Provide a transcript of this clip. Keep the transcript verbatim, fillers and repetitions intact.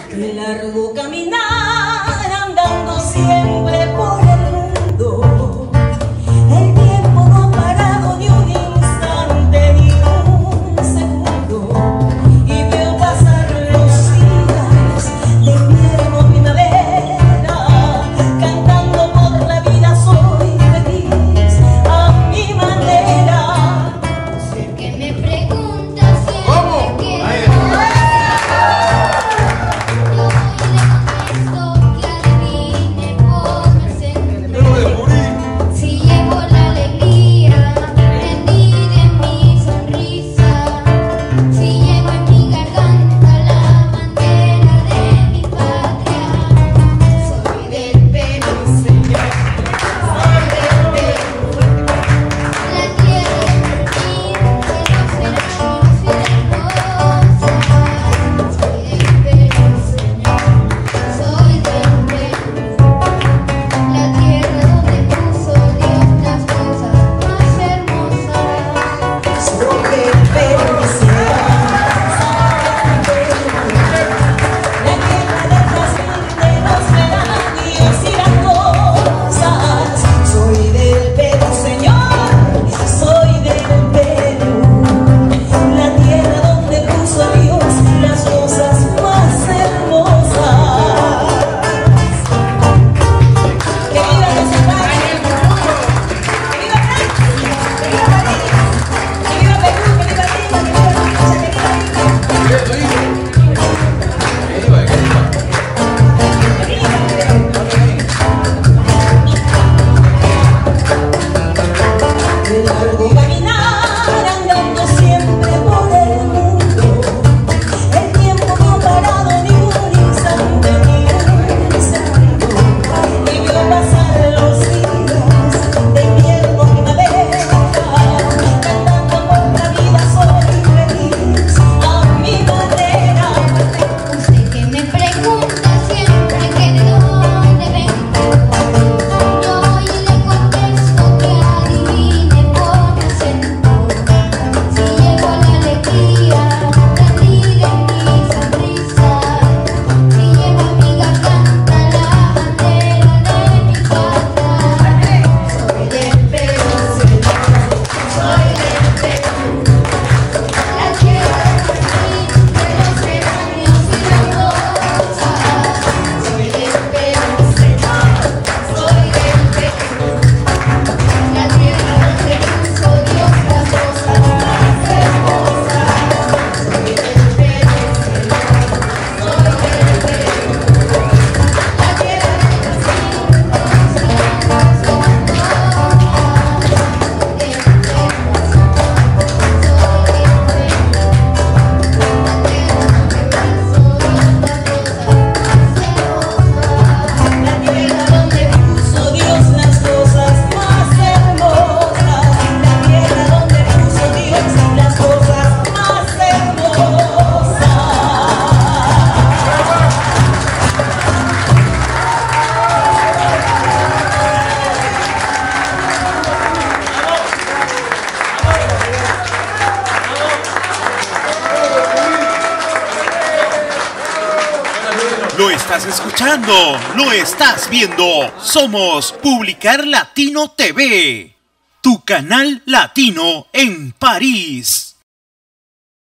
Qué largo caminar andando siempre por el mundo. El tiempo no ha parado ni un instante ni un segundo. Y veo pasar los días de invierno a primavera, cantando por la vida soy feliz a mi manera. Sé que me preguntas siempre que si llevo la alegría prendida en mi sonrisa, si llevo en mi garganta la bandera de mi patria. Soy del Perú, Señor, soy del Perú, la tierra de los cerrados y hermosas. Soy del Perú, Señor, soy del Perú, la tierra donde puso Dios las cosas más hermosas. Soy del Perú, la tierra del jazmín, de los geranios y las rosas. Soy del Perú, Señor, soy del Perú, la tierra donde puso Dios las cosas más hermosas. ¡Que viva nuestro país! ¡Que viva Franco! ¡Que viva París! ¡Que viva Perú! ¡Que viva Lima! ¡Que viva Lucha! ¡Que viva Lima! Qué largo caminar andando siempre por el mundo. El tiempo no ha parado ni un instante ni un segundo. Y veo pasar los días de invierno a primavera, cantando por la vida soy feliz a mi manera. Usted que me pregunta siempre que de dónde vengo, yo hoy le contesto que adivine por mi acento. Si llevo la alegría prendida en mi sonrisa, si llevo en mi garganta la bandera de mi patria. Soy del Perú, Señor, soy del Perú, la tierra de los geranios y las rosas. Soy del Perú, Señor, soy del Perú, la tierra donde puso Dios las cosas más hermosas. Soy del Perú, Señor, soy del Perú, la tierra de los indios y las La tierra donde puso Dios las cosas más hermosas. La tierra donde puso Dios las cosas más hermosas. Lo estás escuchando, lo estás viendo. Somos Publicar Latino T V, tu canal latino en París.